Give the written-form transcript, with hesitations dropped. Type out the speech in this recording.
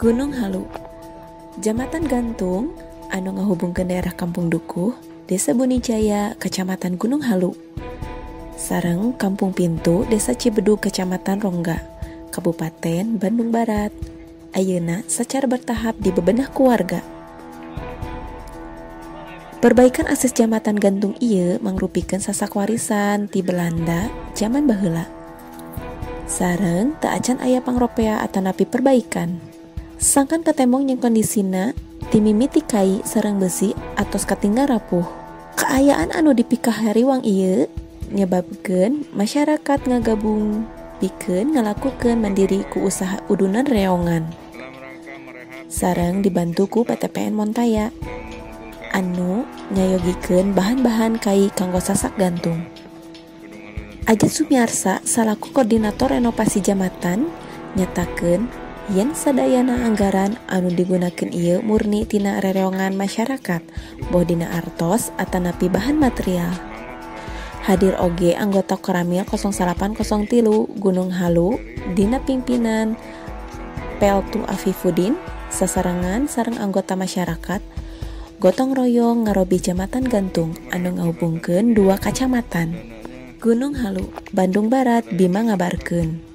Gunung Halu, Jambatan gantung anu ngahubungkeun daerah Kampung Dukuh, Desa Bunijaya, Kecamatan Gunung Halu, sareng Kampung Pintu, Desa Cibedug, Kecamatan Rongga, Kabupaten Bandung Barat. Ayeuna secara bertahap dibebenah ku warga. Perbaikan akses jambatan gantung ieu mangrupikeun sasak warisan ti Belanda zaman baheula. Sareng teu acan aya pangropea atanapi perbaikan. Sangkan katembong yang kondisina ti mimiti kai sareng besi atos katinggal rapuh. Kaayaan anu dipikah hariwang ieu nyebabkeun masyarakat ngagabung pikeun ngalakukeun mandiri ku usaha udunan reongan. Sareng dibantu ku PTPN Montaya anu nyayogikeun bahan-bahan kai kanggo sasak gantung. Ajat Sumiarsa salaku koordinator renovasi jambatan nyatakeun yen sadayana anggaran anu digunakeun ieu murni tina rereongan masyarakat, boh dina artos atanapi bahan material. Hadir oge anggota Koramil 0803 Gunung Halu dina pimpinan Peltu Afifuddin, sasarengan sareng anggota masyarakat gotong royong ngarobi jambatan gantung anu ngahubungkeun dua kacamatan. Gunung Halu, Bandung Barat, Bima ngabarkeun.